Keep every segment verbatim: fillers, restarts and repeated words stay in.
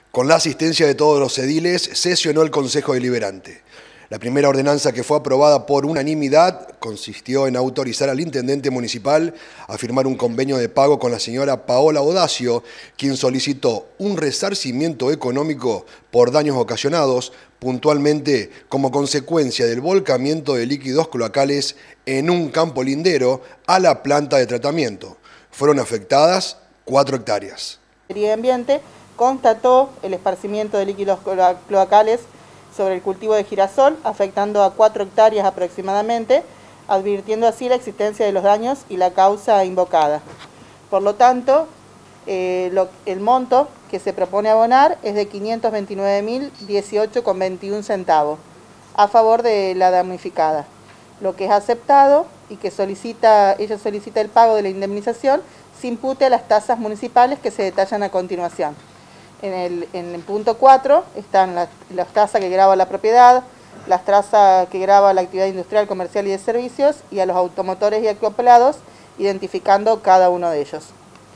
Con la asistencia de todos los ediles, sesionó el Consejo Deliberante. La primera ordenanza, que fue aprobada por unanimidad, consistió en autorizar al intendente municipal a firmar un convenio de pago con la señora Paola Odacio, quien solicitó un resarcimiento económico por daños ocasionados, puntualmente como consecuencia del volcamiento de líquidos cloacales en un campo lindero a la planta de tratamiento. Fueron afectadas cuatro hectáreas. Secretaría de Ambiente constató el esparcimiento de líquidos cloacales sobre el cultivo de girasol, afectando a cuatro hectáreas aproximadamente, advirtiendo así la existencia de los daños y la causa invocada. Por lo tanto, eh, lo, el monto que se propone abonar es de quinientos veintinueve mil dieciocho con veintiún centavos a favor de la damnificada. Lo que es aceptado y que solicita, ella solicita el pago de la indemnización se impute a las tasas municipales que se detallan a continuación. En el, en el punto cuatro están las, las tasas que grava la propiedad, las tasas que grava la actividad industrial, comercial y de servicios, y a los automotores y acoplados, identificando cada uno de ellos.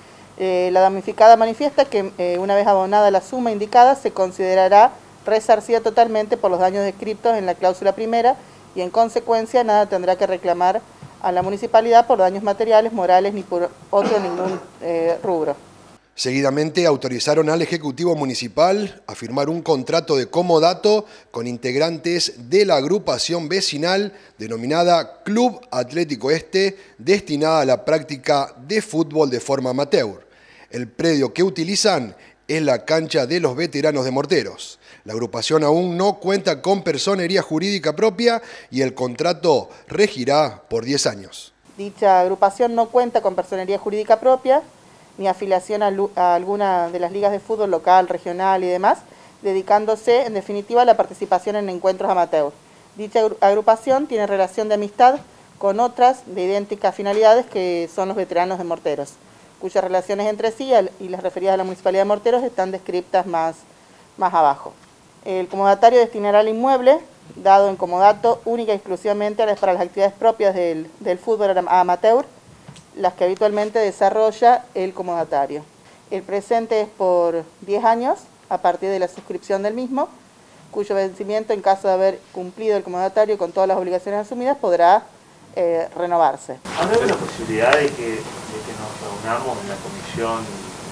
Eh, la damnificada manifiesta que eh, una vez abonada la suma indicada, se considerará resarcida totalmente por los daños descritos en la cláusula primera y en consecuencia nada tendrá que reclamar a la municipalidad por daños materiales, morales ni por otro ningún eh, rubro. Seguidamente autorizaron al Ejecutivo Municipal a firmar un contrato de comodato con integrantes de la agrupación vecinal denominada Club Atlético Este, destinada a la práctica de fútbol de forma amateur. El predio que utilizan es la cancha de los veteranos de Morteros. La agrupación aún no cuenta con personería jurídica propia y el contrato regirá por diez años. Dicha agrupación no cuenta con personería jurídica propia, ni afiliación a, a alguna de las ligas de fútbol local, regional y demás, dedicándose en definitiva a la participación en encuentros amateur. Dicha agrupación tiene relación de amistad con otras de idénticas finalidades que son los veteranos de Morteros, cuyas relaciones entre sí y las referidas a la Municipalidad de Morteros están descritas más, más abajo. El comodatario destinará el inmueble, dado en comodato única y exclusivamente para las actividades propias del, del fútbol amateur, las que habitualmente desarrolla el comodatario. El presente es por diez años, a partir de la suscripción del mismo, cuyo vencimiento, en caso de haber cumplido el comodatario con todas las obligaciones asumidas, podrá eh, renovarse. ¿Habrá la posibilidad de que, de que nos reunamos en la comisión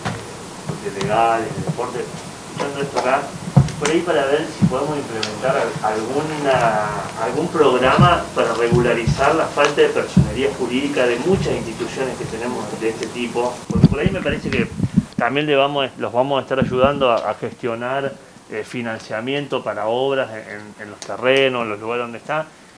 de legal, de deporte, escuchando esto acá, por ahí para ver si podemos implementar alguna, algún programa para regularizar la falta de personería jurídica de muchas instituciones que tenemos de este tipo? Porque por ahí me parece que también le vamos, los vamos a estar ayudando a, a gestionar eh, financiamiento para obras en, en los terrenos, en los lugares donde está.